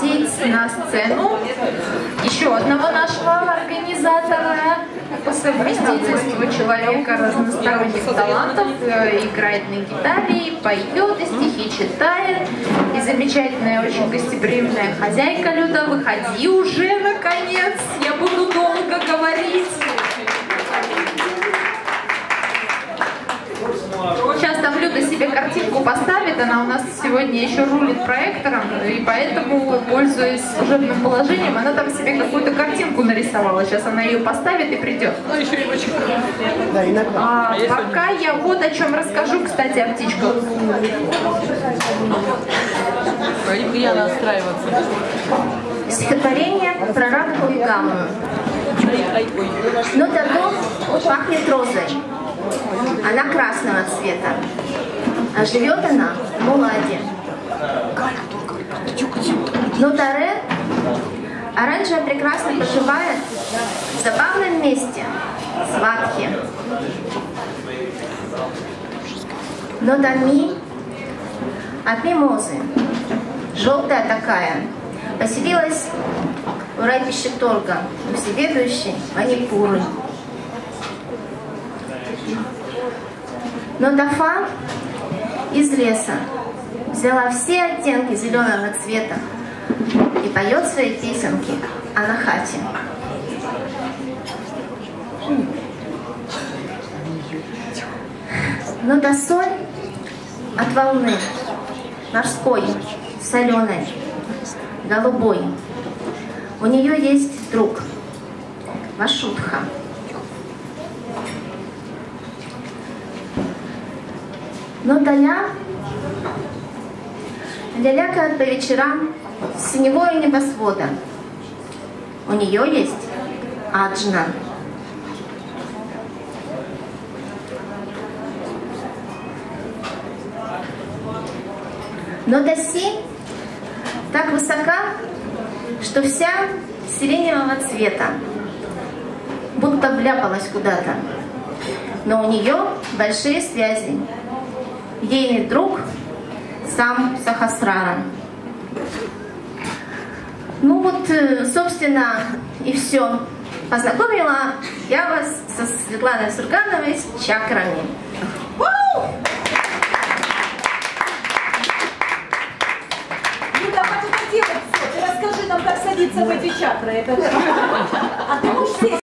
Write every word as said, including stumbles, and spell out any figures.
пригласить на сцену еще одного нашего организатора, по совместительству человека разносторонних талантов, играет на гитаре, поет, и стихи читает, и замечательная, очень гостеприимная хозяйка. Люда, выходи уже, наконец, я буду долго говорить. Сейчас там Люда себе картинку поставит, она у нас сегодня еще рулит проектором, и поэтому, пользуясь служебным положением, она там себе какую-то картинку нарисовала. Сейчас она ее поставит и придет. А, пока я вот о чем расскажу, кстати, о птичках. Я настраиваться. Стихотворение про Радху и Гаму. Но Дадо пахнет розой. Она красного цвета, а живет она в Муладе. Но Таре оранжево прекрасно поживает в забавном месте, Сватхи. Но Дами от мимозы, желтая такая, поселилась у Райпищи Торга, у всеведущей Манипуры. Но Дафа из леса взяла все оттенки зеленого цвета и поет свои песенки о Нахате. Но Дасоль от волны морской, соленой, голубой, у нее есть друг Вашутха. Но Таля лялякает по вечерам с синевого небосвода. У нее есть Аджна. Но Даси так высока, что вся сиреневого цвета, будто вляпалась куда-то. Но у нее большие связи. Ейный друг сам Сахасрара. Ну вот, собственно, и все. Познакомила я вас со Светланой Сургановой с чакрами. Люда, а как это делать все? Ты расскажи нам, как садиться в эти чакры. Это... А ты можешь сесть?